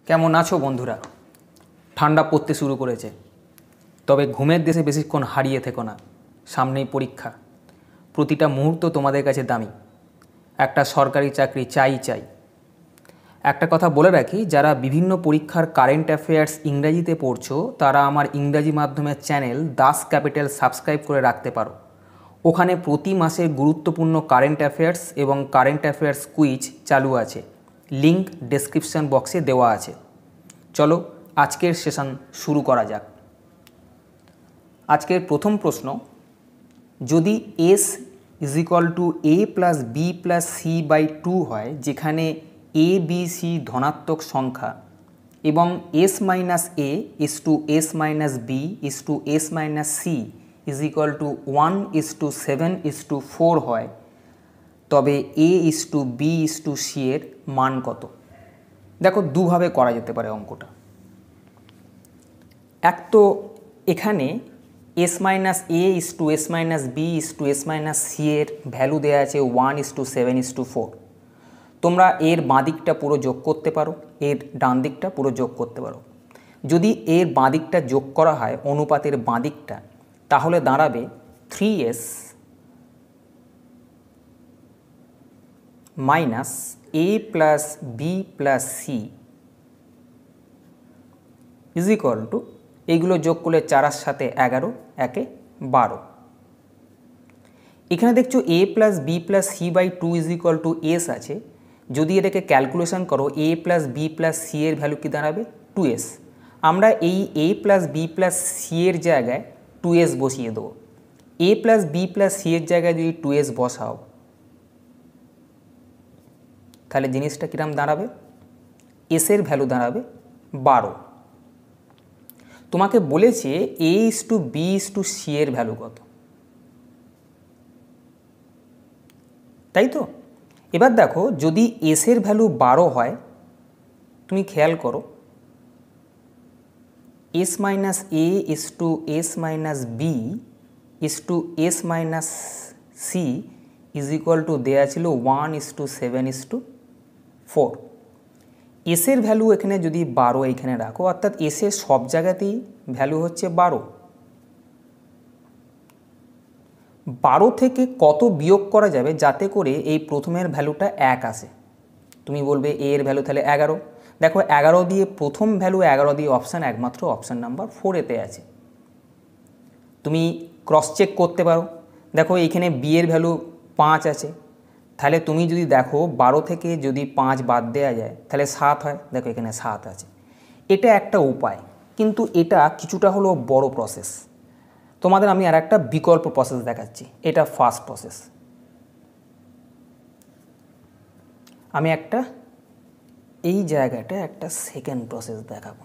কেমন আছো বন্ধুরা? ঠান্ডা পড়তে শুরু করেছে, তবে ঘুমের দেশে বেশিক্ষণ হারিয়ে থেকো না। সামনেই পরীক্ষা, প্রতিটা মুহূর্ত তোমাদের কাছে দামি। একটা সরকারি চাকরি চাই। একটা কথা বলে রাখি, যারা বিভিন্ন পরীক্ষার কারেন্ট অ্যাফেয়ার্স ইংরাজিতে পড়ছো তারা আমার ইংরাজি মাধ্যমের চ্যানেল দাস ক্যাপিটাল সাবস্ক্রাইব করে রাখতে পারো। ওখানে প্রতি মাসে গুরুত্বপূর্ণ কারেন্ট অ্যাফেয়ার্স এবং কারেন্ট অ্যাফেয়ার্স কুইজ চালু আছে, লিঙ্ক ডেসক্রিপশন বক্সে দেওয়া আছে। চলো আজকের সেশন শুরু করা যাক। আজকের প্রথম প্রশ্ন, যদি s = a + b + c/2 হয়, যেখানে a b c ধনাত্মক সংখ্যা এবং s - a is to s - b is to s - c = 1:7:4 হয়, তবে a is to b is to c এর মান কত? দেখো, দুভাবে করা যেতে পারে অঙ্কটা। এক তো এখানে s - a is to s - b is to s - c এর ভ্যালু দেওয়া আছে 1:7:4। তোমরা এর বাঁ দিকটা পুরো যোগ করতে পারো, এর ডান দিকটা পুরো যোগ করতে পারো। যদি এর বাঁ দিকটা যোগ করা হয়, অনুপাতের বাঁ দিকটা, তাহলে দাঁড়াবে 3s - a + b + c = এইগুলো যোগ করলে 4 আর 7 11, 1 12। এখানে দেখছো a + b + c/2 = s আছে। যদি এটাকে ক্যালকুলেশন করো, a + b + c এর ভ্যালু কি দাঁড়াবে? 2s। আমরা এই a + b + c এর জায়গায় 2s বসিয়ে দেবো। a + b + c এর জায়গায় যদি 2s বসাও, তাহলে জিনিসটা কিরম দাঁড়াবে? s এর ভ্যালু দাঁড়াবে 12। তোমাকে বলেছে a is to b is to c এর ভ্যালু কত, তাই তো? এবার দেখো, যদি s এর ভ্যালু 12 হয়, তুমি খেয়াল করো, s - a is to s - b is to s - c = দেয়া ছিল 1:7:4। s এর ভ্যালু এখানে যদি 12 এখানে রাখো, অর্থাৎ s এর সব জায়গাতেই ভ্যালু হচ্ছে 12। 12 থেকে কত বিয়োগ করা যাবে যাতে করে এই প্রথমের ভ্যালুটা 1 আসে? তুমি বলবে a এর ভ্যালু তাহলে 11। দেখো, 11 দিয়ে প্রথম ভ্যালু 11 দিয়ে অপশান একমাত্র অপশান নাম্বার 4 এতে আছে। তুমি ক্রস চেক করতে পারো। দেখো, এখানে b এর ভ্যালু 5 আছে, তাহলে তুমি যদি দেখো 12 থেকে যদি 5 বাদ দেওয়া যায় তাহলে 7 হয়। দেখো, এখানে 7 আছে। এটা একটা উপায়, কিন্তু এটা কিছুটা হলো বড় প্রসেস। তোমাদের আমি আর একটা বিকল্প প্রসেস দেখাচ্ছি, এটা ফার্স্ট প্রসেস। আমি একটা এই জায়গাটা একটা সেকেন্ড প্রসেস দেখাবো।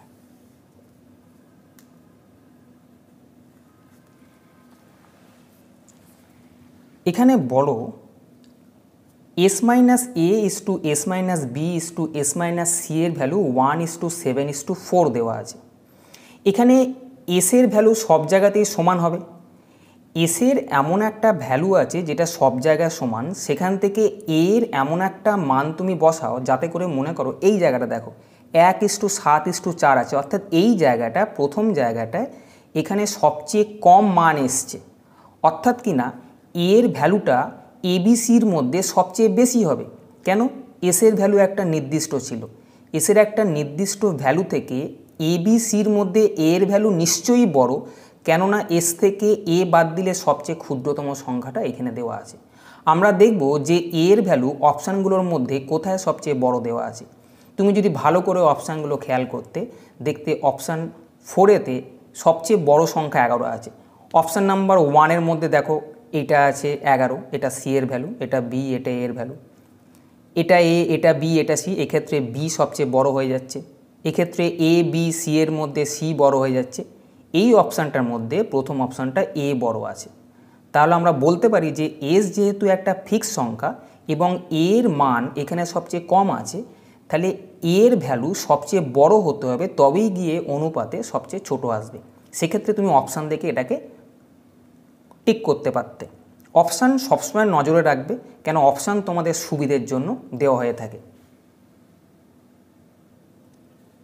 এখানে বলো s - a is to s - b is to s - c এর ভ্যালু 1:7:4 দেওয়া আছে। এখানে s এর ভ্যালু সব জায়গাতেই সমান হবে। s এর এমন একটা ভ্যালু আছে যেটা সব জায়গায় সমান, সেখান থেকে a এর এমন একটা মান তুমি বসাও যাতে করে মনে করো এই জায়গাটা দেখো 1:7:4 আছে, অর্থাৎ এই জায়গাটা প্রথম জায়গাটায় এখানে সবচেয়ে কম মান এসছে। অর্থাৎ কি না, a এর ভ্যালুটা abcর মধ্যে সবচেয়ে বেশি হবে। কেন? s এর ভ্যালু একটা নির্দিষ্ট ছিল। s এর একটা নির্দিষ্ট ভ্যালু থেকে abcর মধ্যে a এর ভ্যালু নিশ্চয়ই বড়, কেননা s থেকে a বাদ দিলে সবচেয়ে ক্ষুদ্রতম সংখ্যাটা এখানে দেওয়া আছে। আমরা দেখব যে a এর ভ্যালু অপশানগুলোর মধ্যে কোথায় সবচেয়ে বড় দেওয়া আছে। তুমি যদি ভালো করে অপশানগুলো খেয়াল করতে, দেখতে অপশান 4এতে সবচেয়ে বড় সংখ্যা 11 আছে। অপশান নাম্বার 1 এর মধ্যে দেখো এটা আছে 11, এটা c এর ভ্যালু, এটা b, এটা a এর ভ্যালু, এটা a, এটা b, এটা c। এক্ষেত্রে b সবচেয়ে বড় হয়ে যাচ্ছে। এক্ষেত্রে a, b, c এর মধ্যে c বড় হয়ে যাচ্ছে। এই অপশানটার মধ্যে প্রথম অপশানটা a বড় আছে। তাহলে আমরা বলতে পারি যে s যেহেতু একটা ফিক্স সংখ্যা এবং a এর মান এখানে সবচেয়ে কম আছে, তাহলে a এর ভ্যালু সবচেয়ে বড় হতে হবে, তবেই গিয়ে অনুপাতে সবচেয়ে ছোট আসবে। সেক্ষেত্রে তুমি অপশান দেখে এটাকে টিক করতে পারতে। অপশান সবসময় নজরে রাখবে, কেন অপশান তোমাদের সুবিধের জন্য দেওয়া হয়ে থাকে।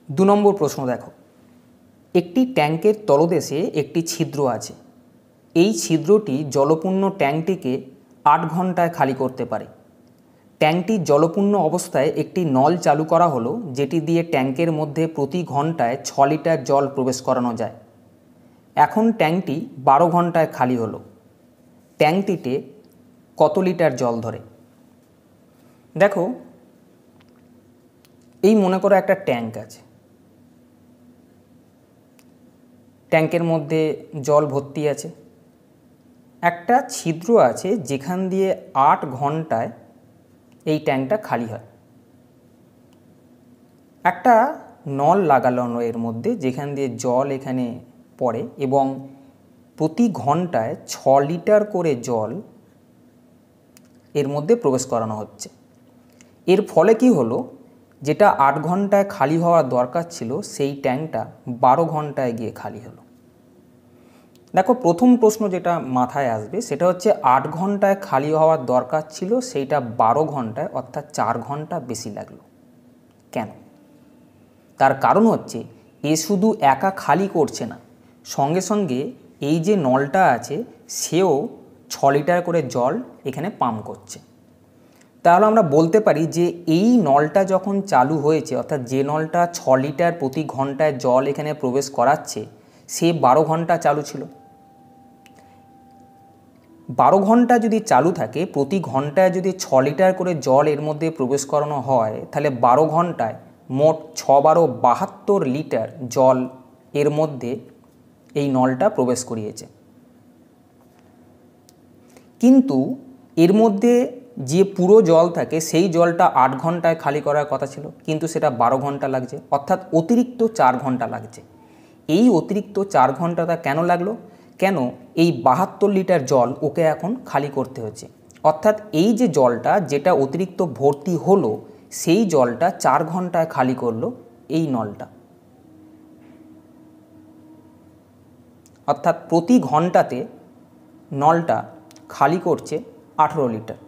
2 নম্বর প্রশ্ন দেখো, একটি ট্যাঙ্কের তলদেশে একটি ছিদ্র আছে। এই ছিদ্রটি জলপূর্ণ ট্যাঙ্কটিকে 8 ঘন্টায় খালি করতে পারে। ট্যাঙ্কটি জলপূর্ণ অবস্থায় একটি নল চালু করা হলো, যেটি দিয়ে ট্যাঙ্কের মধ্যে প্রতি ঘন্টায় 6 লিটার জল প্রবেশ করানো যায়। এখন ট্যাঙ্কটি 12 ঘন্টায় খালি হলো। ট্যাঙ্কটিতে কত লিটার জল ধরে? দেখো, এই মনে করো একটা ট্যাঙ্ক আছে, ট্যাঙ্কের মধ্যে জল ভর্তি আছে। একটা ছিদ্র আছে যেখান দিয়ে 8 ঘন্টায় এই ট্যাঙ্কটা খালি হয়। একটা নল লাগানো এর মধ্যে, যেখান দিয়ে জল এখানে পড়ে এবং প্রতি ঘন্টায় 6 লিটার করে জল এর মধ্যে প্রবেশ করানো হচ্ছে। এর ফলে কি হলো, যেটা 8 ঘন্টায় খালি হওয়ার দরকার ছিল সেই ট্যাঙ্কটা 12 ঘন্টায় গিয়ে খালি হলো। দেখো, প্রথম প্রশ্ন যেটা মাথায় আসবে সেটা হচ্ছে 8 ঘন্টায় খালি হওয়ার দরকার ছিল, সেইটা 12 ঘন্টায় অর্থাৎ 4 ঘন্টা বেশি লাগলো কেন? তার কারণ হচ্ছে এ শুধু একা খালি করছে না, সঙ্গে সঙ্গে এই যে নলটা আছে সেও 6 লিটার করে জল এখানে পাম্প করছে। তাহলে আমরা বলতে পারি যে এই নলটা যখন চালু হয়েছে, অর্থাৎ যে নলটা 6 লিটার প্রতি ঘন্টায় জল এখানে প্রবেশ করাচ্ছে, সে 12 ঘন্টা চালু ছিল। 12 ঘন্টা যদি চালু থাকে, প্রতি ঘন্টায় যদি 6 লিটার করে জল এর মধ্যে প্রবেশ করানো হয়, তাহলে 12 ঘন্টায় মোট 6 12 72 লিটার জল এর মধ্যে এই নলটা প্রবেশ করিয়েছে। কিন্তু এর মধ্যে যে পুরো জল থাকে সেই জলটা 8 ঘন্টায় খালি করার কথা ছিল, কিন্তু সেটা 12 ঘন্টা লাগছে, অর্থাৎ অতিরিক্ত 4 ঘন্টা লাগছে। এই অতিরিক্ত 4 ঘন্টাটা কেন লাগলো? কেন? এই 72 লিটার জল ওকে এখন খালি করতে হচ্ছে। অর্থাৎ এই যে জলটা যেটা অতিরিক্ত ভর্তি হলো, সেই জলটা 4 ঘন্টায় খালি করলো এই নলটা। অর্থাৎ প্রতি ঘন্টাতে নলটা খালি করছে 18 লিটার।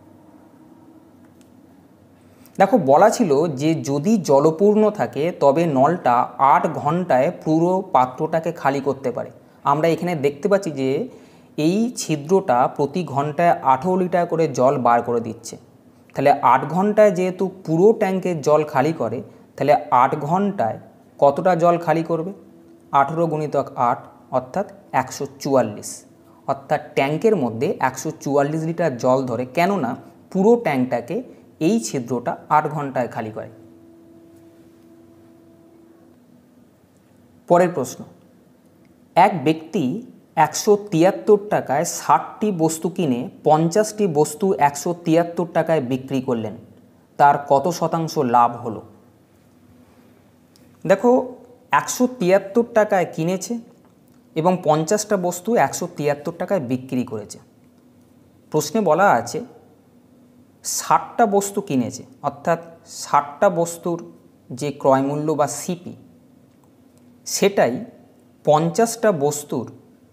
দেখো, বলা ছিল যে যদি জলপূর্ণ থাকে তবে নলটা 8 ঘন্টায় পুরো পাত্রটাকে খালি করতে পারে। আমরা এখানে দেখতে পাচ্ছি যে এই ছিদ্রটা প্রতি ঘন্টায় 18 লিটার করে জল বার করে দিচ্ছে। তাহলে 8 ঘন্টায় যেহেতু পুরো ট্যাঙ্কের জল খালি করে, তাহলে 8 ঘন্টায় কতটা জল খালি করবে? 18 গুণিতক 8 অর্থাৎ 144। অর্থাৎ ট্যাঙ্কের মধ্যে 144 লিটার জল ধরে, কেননা পুরো ট্যাঙ্কটাকে এই ছিদ্রটা 8 ঘন্টায় খালি করে। পরের প্রশ্ন, এক ব্যক্তি 173 টাকায় 60টি বস্তু কিনে 50টি বস্তু 173 টাকায় বিক্রি করলেন, তার কত শতাংশ লাভ হলো? দেখো, 173 টাকায় কিনেছে এবং 50টা বস্তু 173 টাকায় বিক্রি করেছে। প্রশ্নে বলা আছে 60টা বস্তু কিনেছে, অর্থাৎ 60টা বস্তুর যে ক্রয়মূল্য বা সিপি, সেটাই 50টা বস্তুর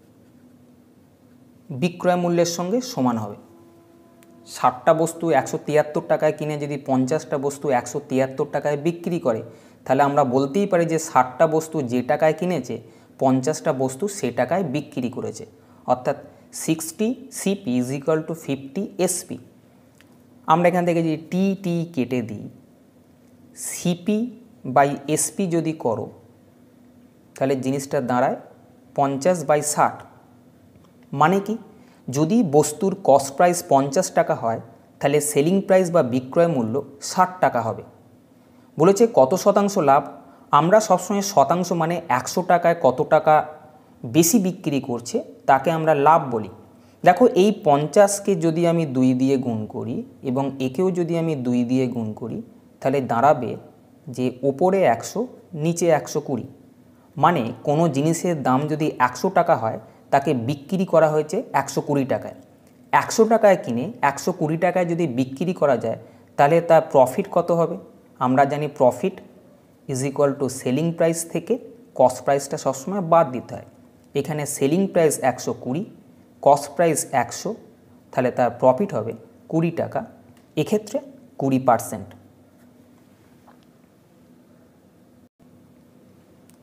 বিক্রয় মূল্যের সঙ্গে সমান হবে। 60টা বস্তু 173 টাকায় কিনে যদি 50টা বস্তু 173 টাকায় বিক্রি করে, তাহলে আমরা বলতেই পারি যে 60টা বস্তু যে টাকায় কিনেছে 50টা বস্তু সে টাকায় বিক্রি করেছে। অর্থাৎ 60 CP is equal to 50 SP. আমরা এখান থেকে যদি টি কেটে দিই, সিপি বাই এসপি যদি করো, তাহলে জিনিসটা দাঁড়ায় 50/60। মানে কি, যদি বস্তুর কস্ট প্রাইস 50 টাকা হয়, তাহলে সেলিং প্রাইস বা বিক্রয় মূল্য 60 টাকা হবে। বলেছে কত শতাংশ লাভ। আমরা সবসময় শতাংশ মানে 100 টাকায় কত টাকা বেশি বিক্রি করছে তাকে আমরা লাভ বলি। দেখো, এই 50কে যদি আমি 2 দিয়ে গুণ করি এবং একেও যদি আমি 2 দিয়ে গুণ করি, তাহলে দাঁড়াবে যে ওপরে 100 নিচে 120। মানে কোনো জিনিসের দাম যদি 100 টাকা হয়, তাকে বিক্রি করা হয়েছে 120 টাকায়। 100 টাকায় কিনে 120 টাকায় যদি বিক্রি করা যায়, তাহলে তার প্রফিট কত হবে? আমরা জানি profit is equal to selling price থেকে কস্ট প্রাইসটা সবসময় বাদ দিতে হয়। এখানে সেলিং প্রাইস 120, কস্ট প্রাইস 100, তাহলে তার প্রফিট হবে 20 টাকা, এক্ষেত্রে 20%।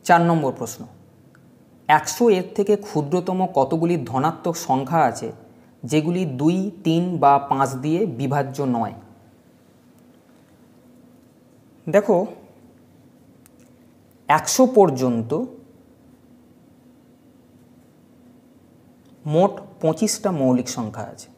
4 নম্বর প্রশ্ন, 100 এর থেকে ক্ষুদ্রতম কতগুলি ধনাত্মক সংখ্যা আছে যেগুলি 2, 3 বা 5 দিয়ে বিভাজ্য নয়? দেখো, 100 পর্যন্ত মোট 25টা মৌলিক সংখ্যা আছে।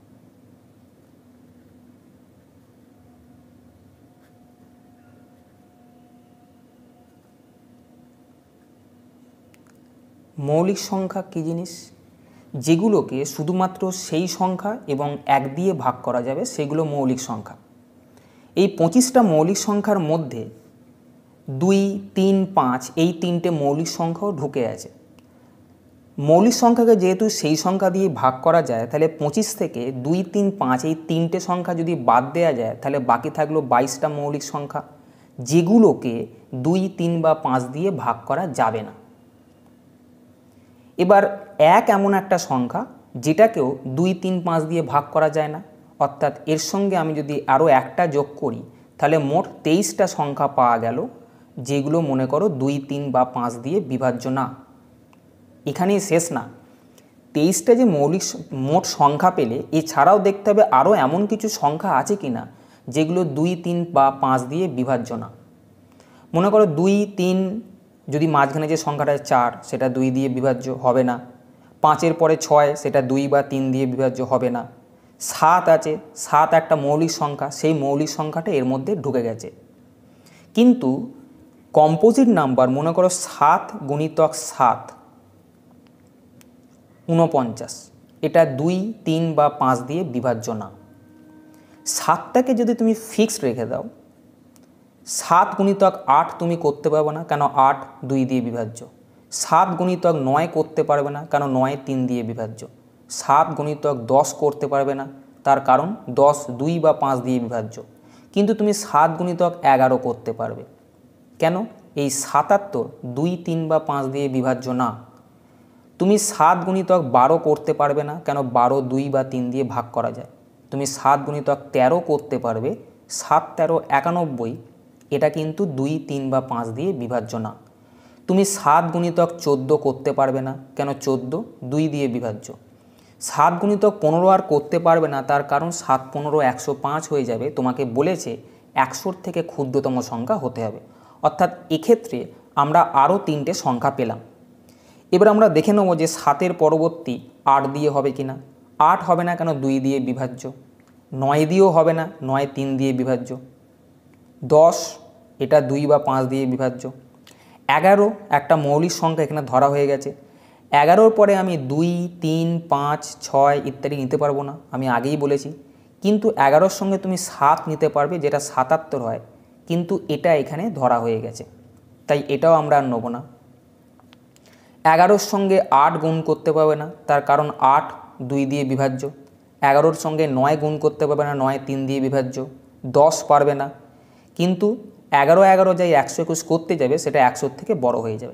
মৌলিক সংখ্যা কী জিনিস? যেগুলোকে শুধুমাত্র সেই সংখ্যা এবং 1 দিয়ে ভাগ করা যাবে সেগুলো মৌলিক সংখ্যা। এই 25টা মৌলিক সংখ্যার মধ্যে 2, 3, 5 এই 3টে মৌলিক সংখ্যাও ঢুকে আছে। মৌলিক সংখ্যাকে যেহেতু সেই সংখ্যা দিয়ে ভাগ করা যায়, তাহলে 25 থেকে 2, 3, 5 এই 3টে সংখ্যা যদি বাদ দেওয়া যায় তাহলে বাকি থাকলো 22টা মৌলিক সংখ্যা, যেগুলোকে 2, 3 বা 5 দিয়ে ভাগ করা যাবে না। এবার 1 এমন একটা সংখ্যা যেটাকেও 2, 3, 5 দিয়ে ভাগ করা যায় না, অর্থাৎ এর সঙ্গে আমি যদি আরও একটা যোগ করি তাহলে মোট 23টা সংখ্যা পাওয়া গেল, যেগুলো মনে করো 2, 3 বা 5 দিয়ে বিভাজ্য না। এখানেই শেষ না, 23টা যে মোট সংখ্যা পেলে এছাড়াও দেখতে হবে আরও এমন কিছু সংখ্যা আছে কি না যেগুলো 2, 3 বা 5 দিয়ে বিভাজ্য না। মনে করো 2, 3, যদি মাঝখানে যে সংখ্যাটা 4 সেটা 2 দিয়ে বিভাজ্য হবে না। 5-এর পরে 6 সেটা 2 বা 3 দিয়ে বিভাজ্য হবে না। 7 আছে, 7 একটা মৌলিক সংখ্যা, সেই মৌলিক সংখ্যাটা এর মধ্যে ঢুকে গেছে। কিন্তু কম্পোজিট নাম্বার মনে করো 7 গুণিতক 7 49, এটা 2, 3 বা 5 দিয়ে বিভাজ্য না। 7টাকে যদি তুমি ফিক্সড রেখে দাও, 7 গুণিতক 8 তুমি করতে পারবে না, কেন 8 2 দিয়ে বিভাজ্য। 7 গুণিতক 9 করতে পারবে না, কেন 9 3 দিয়ে বিভাজ্য। 7 গুণিতক 10 করতে পারবে না, তার কারণ 10 2 বা 5 দিয়ে বিভাজ্য। কিন্তু তুমি 7 গুণিতক 11 করতে পারবে, কেন? এই 77 2, 3 বা 5 দিয়ে বিভাজ্য না। তুমি 7 গুণিতক 12 করতে পারবে না, কেন? 12 2 বা 3 দিয়ে ভাগ করা যায়। তুমি 7 গুণিতক 13 করতে পারবে, 7 13 91, এটা কিন্তু 2, 3 বা 5 দিয়ে বিভাজ্য না। তুমি 7 গুণিতক 14 করতে পারবে না, কেন? 14 2 দিয়ে বিভাজ্য। 7 গুণিতক 15 আর করতে পারবে না, তার কারণ 7 15 105 হয়ে যাবে। তোমাকে বলেছে 100 থেকে ক্ষুদ্রতম সংখ্যা হতে হবে, অর্থাৎ এক্ষেত্রে আমরা আরও 3টে সংখ্যা পেলাম। এবার আমরা দেখে নেব যে 7-এর পরবর্তী 8 দিয়ে হবে কি না। 8 হবে না, কেন? 2 দিয়ে বিভাজ্য। 9 দিয়েও হবে না, 9 3 দিয়ে বিভাজ্য। 10 এটা 2 বা 5 দিয়ে বিভাজ্য। 11 একটা মৌলিক সংখ্যা এখানে ধরা হয়ে গেছে। 11-র পরে আমি 2, 3, 5, 6 ইত্যাদি নিতে পারবো না, আমি আগেই বলেছি। কিন্তু 11-র সঙ্গে তুমি 7 নিতে পারবে, যেটা 77 হয়, কিন্তু এটা এখানে ধরা হয়ে গেছে, তাই এটাও আমরা আর নেব না। 11-র সঙ্গে 8 গুণ করতে পারবে না, তার কারণ 8 2 দিয়ে বিভাজ্য। 11-র সঙ্গে 9 গুণ করতে পারবে না, 9 3 দিয়ে বিভাজ্য। 10 পারবে না, কিন্তু 11 11 যাই 121 করতে যাবে সেটা 100 থেকে বড় হয়ে যাবে।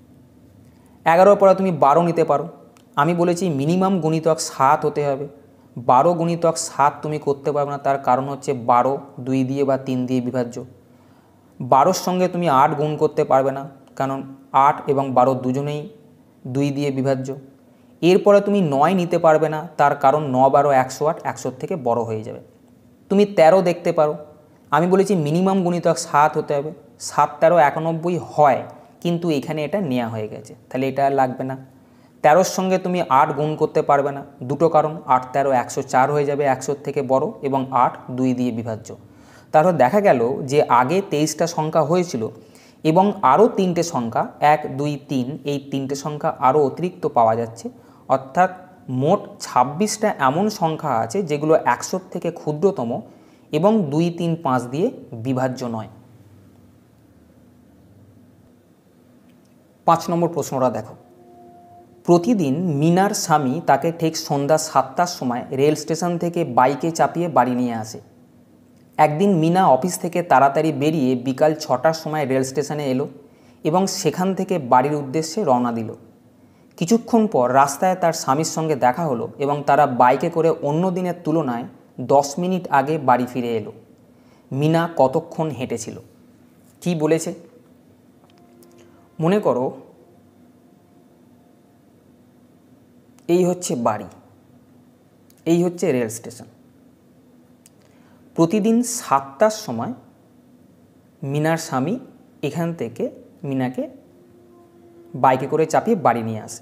11-র পরে তুমি 12 নিতে পারো, আমি বলেছি মিনিমাম গুণিতক 7 হতে হবে। 12 গুণিতক 7 তুমি করতে পারবে না, তার কারণ হচ্ছে 12 2 দিয়ে বা 3 দিয়ে বিভাজ্য। 12-র সঙ্গে তুমি 8 গুণ করতে পারবে না, কারণ 8 এবং 12 দুজনেই 2 দিয়ে বিভাজ্য। এরপরে তুমি 9 নিতে পারবে না, তার কারণ 9 12 108, 100 থেকে বড় হয়ে যাবে। তুমি 13 দেখতে পারো, আমি বলেছি মিনিমাম গুণিতক 7 হতে হবে। 7 13 91 হয়, কিন্তু এখানে এটা নেওয়া হয়ে গেছে, তাহলে এটা আর লাগবে না। 13-র সঙ্গে তুমি 8 গুণ করতে পারবে না, দুটো কারণ, 8 13 104 হয়ে যাবে, 100 থেকে বড়, এবং 8 2 দিয়ে বিভাজ্য। তারপর দেখা গেল যে আগে 23টা সংখ্যা হয়েছিল এবং আরও 3টে সংখ্যা 1 2 3 এই 3টে সংখ্যা আরও অতিরিক্ত পাওয়া যাচ্ছে, অর্থাৎ মোট 26টা এমন সংখ্যা আছে যেগুলো 100 থেকে ক্ষুদ্রতম এবং 2 3 5 দিয়ে বিভাজ্য নয়। 5 নম্বর প্রশ্নটা দেখো, প্রতিদিন মিনার স্বামী তাকে ঠিক সন্ধ্যা 7টার সময় রেল স্টেশন থেকে বাইকে চাপিয়ে বাড়ি নিয়ে আসে। একদিন মিনা অফিস থেকে তাড়াতাড়ি বেরিয়ে বিকাল 6টার সময় রেল স্টেশনে এলো এবং সেখান থেকে বাড়ির উদ্দেশ্যে রওনা দিল। কিছুক্ষণ পর রাস্তায় তার স্বামীর সঙ্গে দেখা হলো এবং তারা বাইকে করে অন্য দিনের তুলনায় 10 মিনিট আগে বাড়ি ফিরে এলো। মিনা কতক্ষণ হেঁটেছিল? কি বলেছে? মনে করো এই হচ্ছে বাড়ি, এই হচ্ছে রেল স্টেশন। প্রতিদিন 7টার সময় মিনার স্বামী এখান থেকে মিনাকে বাইকে করে চাপিয়ে বাড়ি নিয়ে আসে।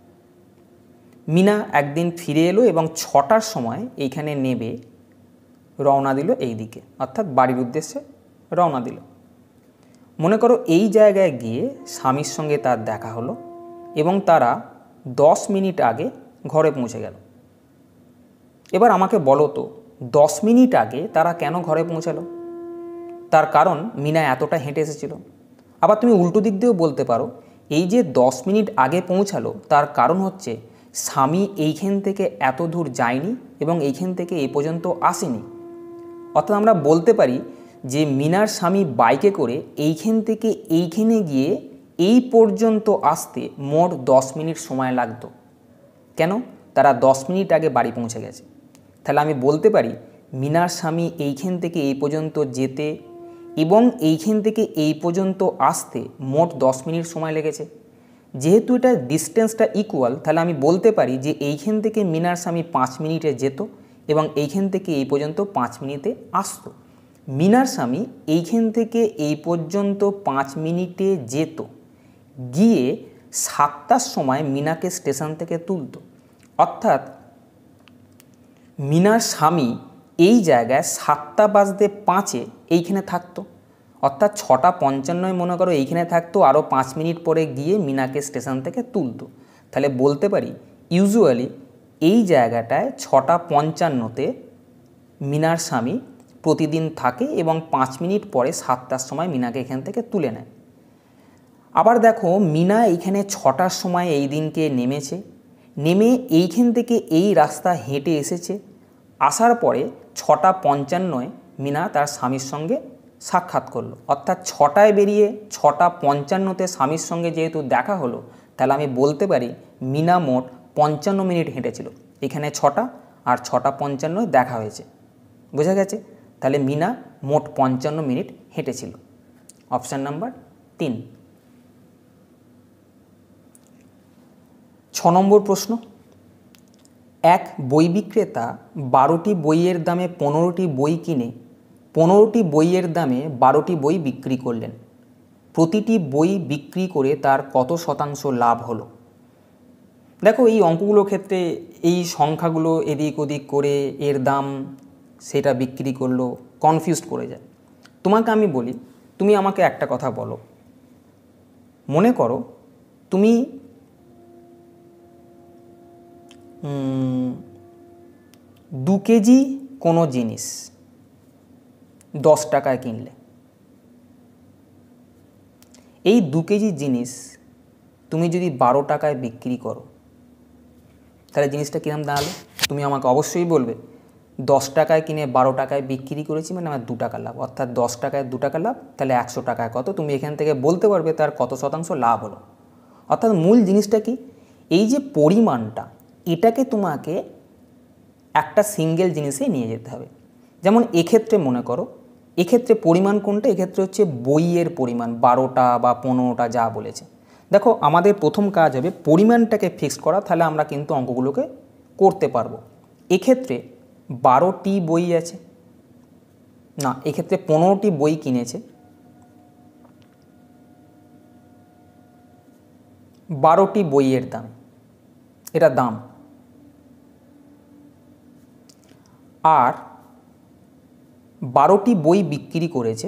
মিনা একদিন ফিরে এলো এবং 6টার সময় এইখানে নেবে রওনা দিল এই দিকে, অর্থাৎ বাড়ির উদ্দেশ্যে রওনা দিল। মনে করো এই জায়গায় গিয়ে স্বামীর সঙ্গে তার দেখা হলো এবং তারা 10 মিনিট আগে ঘরে পৌঁছে গেল। এবার আমাকে বলো তো 10 মিনিট আগে তারা কেন ঘরে পৌঁছালো? তার কারণ মিনা এতটা হেঁটে এসেছিল। আবার তুমি উল্টো দিক দিয়েও বলতে পারো এই যে 10 মিনিট আগে পৌঁছালো তার কারণ হচ্ছে স্বামী এইখান থেকে এত দূর যায়নি এবং এইখান থেকে এই পর্যন্ত আসেনি। অর্থাৎ আমরা বলতে পারি যে মিনার স্বামী বাইকে করে এইখান থেকে এইখানে গিয়ে এই পর্যন্ত আসতে মোট 10 মিনিট সময় লাগতো। কেন? তারা 10 মিনিট আগে বাড়ি পৌঁছে গেছে। তাহলে আমি বলতে পারি মিনার স্বামী এইখান থেকে এই পর্যন্ত যেতে এবং এইখান থেকে এই পর্যন্ত আসতে মোট 10 মিনিট সময় লেগেছে। যেহেতু এটা ডিস্টেন্সটা ইকুয়াল, তাহলে আমি বলতে পারি যে এইখান থেকে মিনার স্বামী 5 মিনিটে যেত এবং এইখান থেকে এই পর্যন্ত 5 মিনিটে আসতো। মিনার স্বামী এইখান থেকে এই পর্যন্ত 5 মিনিটে যেত, গিয়ে 7টার সময় মিনাকে স্টেশন থেকে তুলত। অর্থাৎ মিনার স্বামী এই জায়গায় 7:05 এইখানে থাকতো, অর্থাৎ 6:55 মনে করো এইখানে থাকতো, আরও 5 মিনিট পরে গিয়ে মিনাকে স্টেশন থেকে তুলতো। তাহলে বলতে পারি ইউজুয়ালি এই জায়গাটায় 6:55-তে মিনার স্বামী প্রতিদিন থাকে এবং 5 মিনিট পরে 7টার সময় মিনাকে এখান থেকে তুলে নেয়। আবার দেখো মিনা এইখানে 6টার সময় এই দিনকে নেমেছে, নেমে এইখান থেকে এই রাস্তা হেঁটে এসেছে, আসার পরে 6:55 মিনা তার স্বামীর সঙ্গে সাক্ষাৎ করলো। অর্থাৎ 6টায় বেরিয়ে 6:55-তে স্বামীর সঙ্গে যেহেতু দেখা হলো, তাহলে আমি বলতে পারি মিনা মোট 55 মিনিট হেঁটেছিল। এখানে 6টা আর 6:55 দেখা হয়েছে, বোঝা গেছে? তাহলে মিনা মোট 55 মিনিট হেঁটেছিল। Option number 3। 6 নম্বর প্রশ্ন, এক বই বিক্রেতা 12টি বইয়ের দামে 15টি বই কিনে 15টি বইয়ের দামে 12টি বই বিক্রি করলেন। প্রতিটি বই বিক্রি করে তার কত শতাংশ লাভ হলো? দেখো এই অঙ্কগুলোর ক্ষেত্রে এই সংখ্যাগুলো এদিক ওদিক করে এর দাম সেটা বিক্রি করলো, কনফিউজ করে যায়। তোমাকে আমি বলি, তুমি আমাকে একটা কথা বলো, মনে করো তুমি 2 কেজি কোনো জিনিস 10 টাকায় কিনলে। এই 2 কেজি জিনিস তুমি যদি 12 টাকায় বিক্রি করো, তাহলে জিনিসটা কিরম দাঁড়ালো? তুমি আমাকে অবশ্যই বলবে 10 টাকায় কিনে 12 টাকায় বিক্রি করেছি মানে আমার 2 টাকা লাভ, অর্থাৎ 10 টাকায় 2 টাকা লাভ, তাহলে 100 টাকায় কত? তুমি এখান থেকে বলতে পারবে তার কত শতাংশ লাভ হলো। অর্থাৎ মূল জিনিসটা কি, এই যে পরিমাণটা, এটাকে তোমাকে একটা সিঙ্গেল জিনিসে নিয়ে যেতে হবে। যেমন এক্ষেত্রে মনে করো, এক্ষেত্রে পরিমাণ কোনটা? এক্ষেত্রে হচ্ছে বইয়ের পরিমাণ 12টা বা 15টা যা বলেছে। দেখো আমাদের প্রথম কাজ হবে পরিমাণটাকে ফিক্স করা, তাহলে আমরা কিন্তু অঙ্কগুলোকে করতে পারবো। এক্ষেত্রে 12টি বই আছে না, এক্ষেত্রে 15টি বই কিনেছে, 12টি বইয়ের দাম, এটা দাম। আর 12টি বই বিক্রি করেছে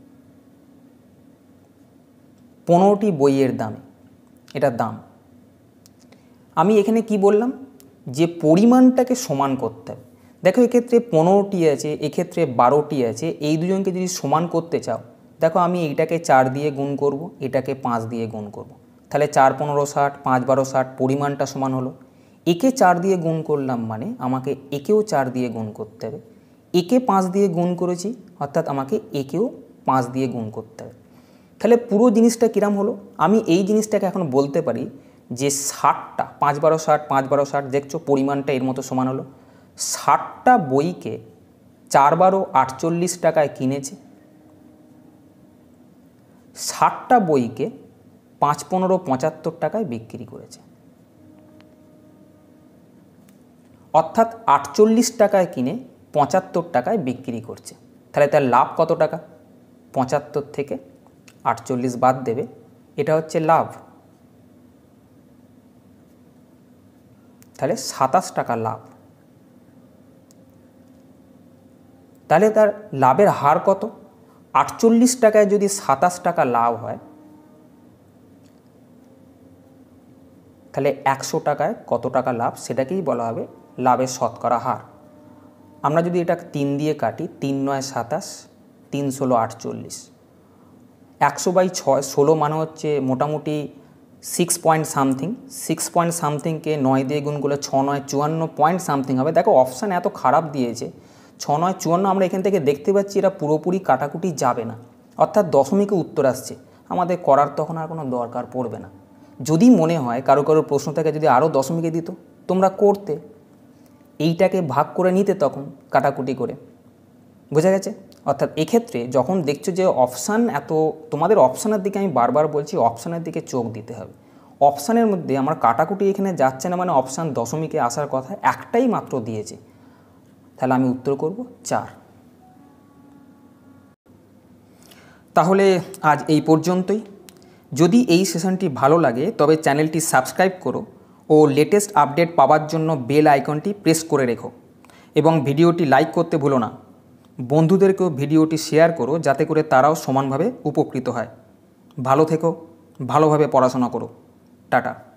15টি বইয়ের দামে, এটা দাম। আমি এখানে কি বললাম যে পরিমাণটাকে সমান করতে হবে। দেখো এক্ষেত্রে 15টি আছে, এক্ষেত্রে 12টি আছে, এই দুজনকে যদি সমান করতে চাও, দেখো আমি এইটাকে 4 দিয়ে গুণ করব, এটাকে 5 দিয়ে গুণ করব, তাহলে 4 15 60, 5 12 60, পরিমাণটা সমান হলো। একে 4 দিয়ে গুণ করলাম মানে আমাকে একেও 4 দিয়ে গুণ করতে হবে, একে 5 দিয়ে গুণ করেছি অর্থাৎ আমাকে একেও 5 দিয়ে গুণ করতে হবে। তাহলে পুরো জিনিসটা কিরাম হলো? আমি এই জিনিসটাকে এখন বলতে পারি যে 60টা, 5 12 60, 5 12 60, দেখছো পরিমাণটা এর মতো সমান হলো। 60টা বইকে 4 12 48 টাকায় কিনেছে, 60টা বইকে 5-15-75 টাকায় বিক্রি করেছে, অর্থাৎ 48 টাকায় কিনে 75 টাকায় বিক্রি করছে। তাহলে তার লাভ কত টাকা? 75 থেকে 48 বাদ দেবে, এটা হচ্ছে লাভ। তাহলে 27 টাকা লাভ। তাহলে তার লাভের হার কত? 48 টাকায় যদি 27 টাকা লাভ হয়, তাহলে 100 টাকায় কত টাকা লাভ সেটাকেই বলা হবে লাভের শতকরা হার। আমরা যদি এটা 3 দিয়ে কাটি, 3-9 27, 3-16 48, 100/6 16 মানে হচ্ছে মোটামুটি 6 পয়েন্ট সামথিং। 6 পয়েন্ট সামথিংকে 9 দিয়ে গুণ করলে 6-9 54 পয়েন্ট সামথিং হবে। দেখো অপশান এত খারাপ দিয়েছে, 6-9 54, আমরা এখান থেকে দেখতে পাচ্ছি এটা পুরোপুরি কাটাকুটি যাবে না, অর্থাৎ দশমিকে উত্তর আসছে। আমাদের করার তখন আর কোনো দরকার পড়বে না। যদি মনে হয় কারো প্রশ্ন থেকে যদি আরও দশমিকে দিত, তোমরা করতে, এইটাকে ভাগ করে নিতে তখন কাটাকুটি করে। বোঝা গেছে? অর্থাৎ এক্ষেত্রে যখন দেখছো যে অপশান এত, তোমাদের অপশানের দিকে আমি বারবার বলছি অপশানের দিকে চোখ দিতে হবে। অপশানের মধ্যে আমার কাটাকুটি এখানে যাচ্ছে না, মানে অপশান দশমিকে আসার কথা একটাই মাত্র দিয়েছে, তাহলে আমি উত্তর করব 4। তাহলে আজ এই পর্যন্তই। যদি এই সেশনটি ভালো লাগে তবে চ্যানেলটি সাবস্ক্রাইব করো ও লেটেস্ট আপডেট পাওয়ার জন্য বেল আইকনটি প্রেস করে রেখো, এবং ভিডিওটি লাইক করতে ভুলো না। বন্ধুদেরকেও ভিডিওটি শেয়ার করো যাতে করে তারাও সমানভাবে উপকৃত হয়। ভালো থেকো, ভালোভাবে পড়াশোনা করো। টাটা।